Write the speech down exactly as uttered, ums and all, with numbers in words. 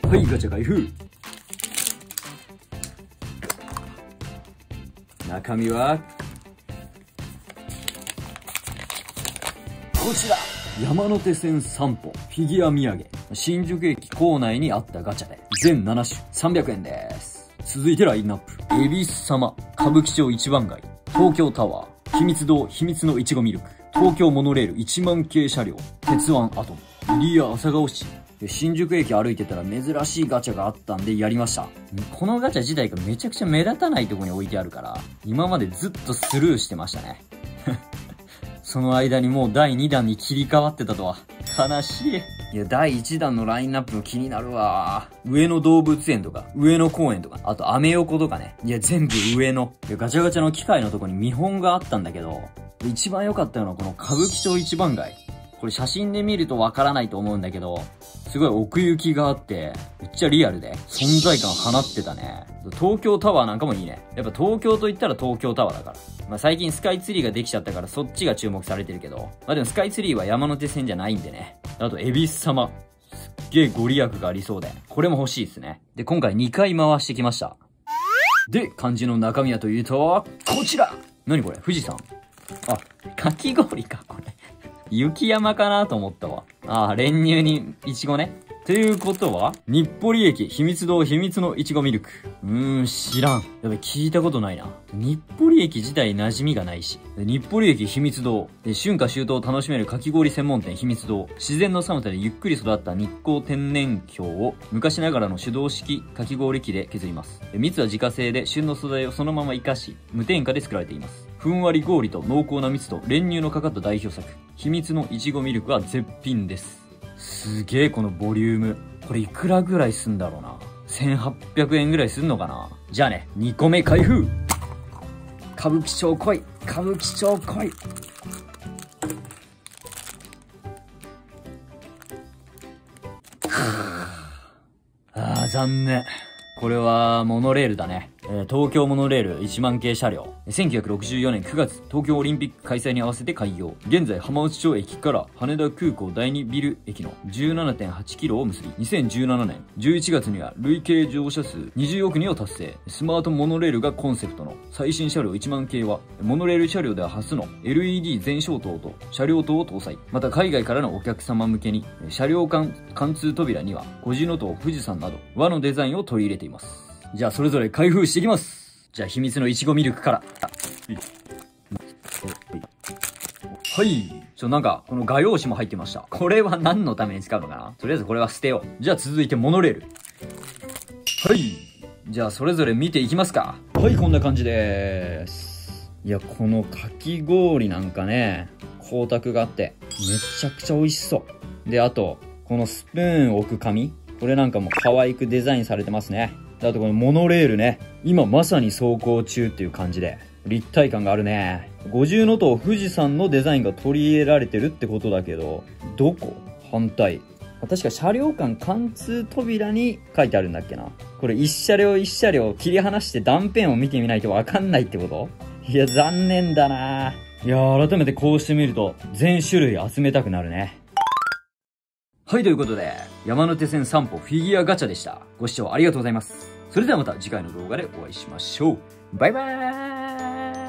はい、ガチャ開封。中身はこちら、山手線散歩フィギュア土産。新宿駅構内にあったガチャで全なな種さんびゃくえんです。続いてラインナップ。恵比寿様、歌舞伎町一番街、東京タワー、秘密堂秘密のいちごミルク、東京モノレールいちまん系車両、鉄腕アトム、リア朝顔市。新宿駅歩いてたら珍しいガチャがあったんでやりました。このガチャ自体がめちゃくちゃ目立たないところに置いてあるから、今までずっとスルーしてましたね。その間にもうだいにだんに切り替わってたとは。悲しい。いや、だいいちだんのラインナップも気になるわ。上野動物園とか、上野公園とか、あとアメ横とかね。いや、全部上野。いや、ガチャガチャの機械のとこに見本があったんだけど、一番良かったのはこの歌舞伎町一番街。これ写真で見るとわからないと思うんだけど、すごい奥行きがあって、めっちゃリアルで、存在感放ってたね。東京タワーなんかもいいね。やっぱ東京と言ったら東京タワーだから。まあ最近スカイツリーができちゃったからそっちが注目されてるけど、まあでもスカイツリーは山手線じゃないんでね。あと、恵比寿様。すっげえご利益がありそうで、これも欲しいですね。で、今回にかい回してきました。で、漢字の中身はというと、こちら。何これ？富士山？あ、かき氷か、これ。雪山かなと思ったわ。ああ、練乳にイチゴね。ということは、日暮里駅、秘密堂、秘密のいちごミルク。うーん、知らん。やっぱ聞いたことないな。日暮里駅自体馴染みがないし。日暮里駅、秘密堂。春夏秋冬を楽しめるかき氷専門店、秘密堂。自然の寒さでゆっくり育った日光天然氷を昔ながらの手動式かき氷機で削ります。蜜は自家製で旬の素材をそのまま活かし、無添加で作られています。ふんわり氷と濃厚な蜜と練乳のかかった代表作。秘密のいちごミルクは絶品です。すげえこのボリューム。これいくらぐらいすんだろうな。せんはっぴゃくえんぐらいすんのかな。じゃあね、にこめ開封。歌舞伎町来い。歌舞伎町来い。ああ、残念。これはモノレールだね。えー、東京モノレールいちまん系車両。せんきゅうひゃくろくじゅうよねんくがつ、東京オリンピック開催に合わせて開業。現在浜松町駅から羽田空港第二ビル駅の じゅうななてんはちキロを結び、にせんじゅうななねんじゅういちがつには累計乗車数にじゅうおくにんを達成。スマートモノレールがコンセプトの最新車両いちまん系は、モノレール車両では初の エルイーディー 全消灯と車両灯を搭載。また海外からのお客様向けに、車両間貫通扉には五重塔、富士山など和のデザインを取り入れています。じゃあそれぞれ開封していきます。じゃあ秘密のいちごミルクから。はい。ちょ、なんか、この画用紙も入ってました。これは何のために使うのかな？とりあえずこれは捨てよう。じゃあ続いてモノレール。はい。じゃあそれぞれ見ていきますか。はい、こんな感じでーす。いや、このかき氷なんかね、光沢があって、めちゃくちゃ美味しそう。で、あと、このスプーン置く紙。これなんかも可愛くデザインされてますね。あとこのモノレールね。今まさに走行中っていう感じで、立体感があるね。五重塔富士山のデザインが取り入れられてるってことだけど、どこ？反対。確か車両間貫通扉に書いてあるんだっけな。これ一車両一車両切り離して断片を見てみないとわかんないってこと？いや、残念だな。いやー、改めてこうしてみると、全種類集めたくなるね。はい、ということで、山手線散歩フィギュアガチャでした。ご視聴ありがとうございます。それではまた次回の動画でお会いしましょう。バイバーイ。